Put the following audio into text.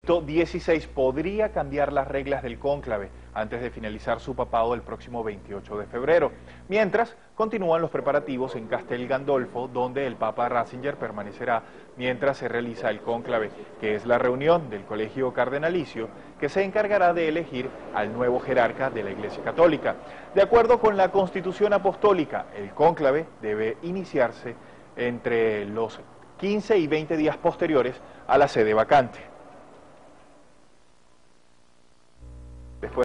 XVI podría cambiar las reglas del cónclave antes de finalizar su papado el próximo 28 de febrero, mientras continúan los preparativos en Castel Gandolfo, donde el Papa Ratzinger permanecerá mientras se realiza el cónclave, que es la reunión del Colegio Cardenalicio que se encargará de elegir al nuevo jerarca de la Iglesia Católica. De acuerdo con la Constitución Apostólica, el cónclave debe iniciarse entre los 15 y 20 días posteriores a la sede vacante.